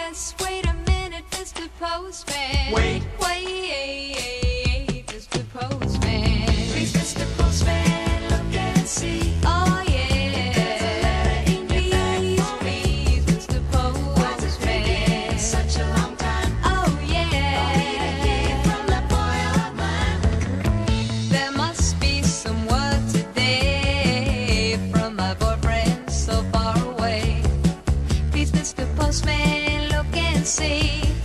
yes, wait a minute, Mr. Postman. Wait. Wait, Mr. Postman. Please, Mr. Postman, look and see. Oh, yeah. There's a letter in your bag for me. Please, Mr. Postman. Why's it taking such a long time? Oh, yeah. For me to hear from that boy of mine. There must be some word today from my boyfriend so far away. Please, Mr. Postman, look and see.